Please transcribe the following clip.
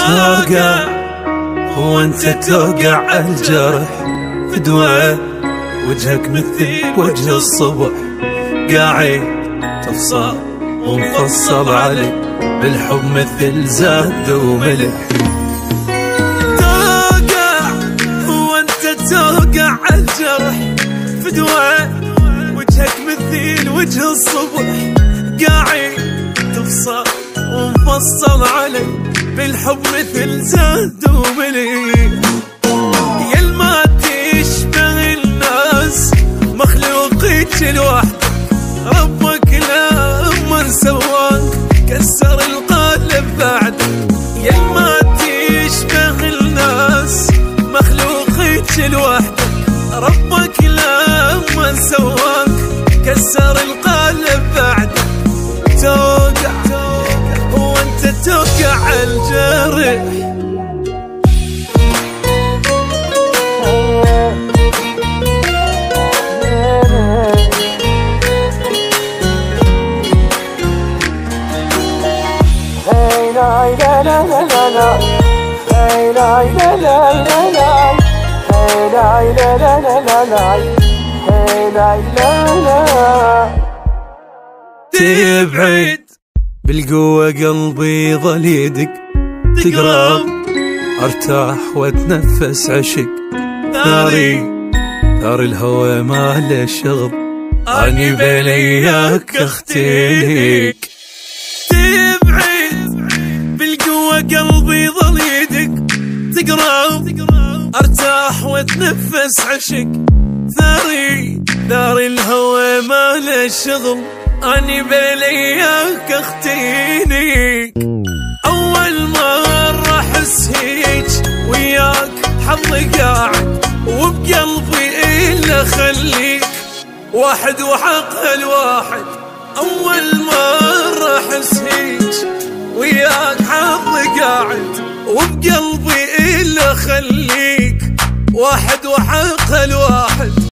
توقع وانت توقع الجرح في دواء وجهك مثل وجه الصبح قاعد تفصل ومفصل علي بالحب مثل زاد وملح. توقع وانت توقع الجرح في دواء وجهك مثل وجه الصبح قاعد تفصل ومفصل علي بالحب مثل زاد وملح. يا الما تشبه الناس مخلوقك لوحدك ربك لما سواك كسر القالب بعدك. يا الما تشبه الناس مخلوقك لوحدك ربك لما سواك كسر القالب بعدك. توقع وانت توقع الجرح تبعد بالقوة قلبي ظل يدق تقرب ارتاح واتنفس عشق ثاري ثار الهوى ما له شغل اني بلياك اختيك. تبعد بالقوة قلبي ظل يدق تقرب ارتاح واتنفس عشق ثاري ثار الهوى ما له شغل اني بلياك اختينيك. اول مرة احس هيج وياك حظي قاعد وبقلبي الا خليك واحد وحق الواحد. اول مرة احس هيج وياك حظي قاعد وبقلبي الا خليك واحد وحق الواحد.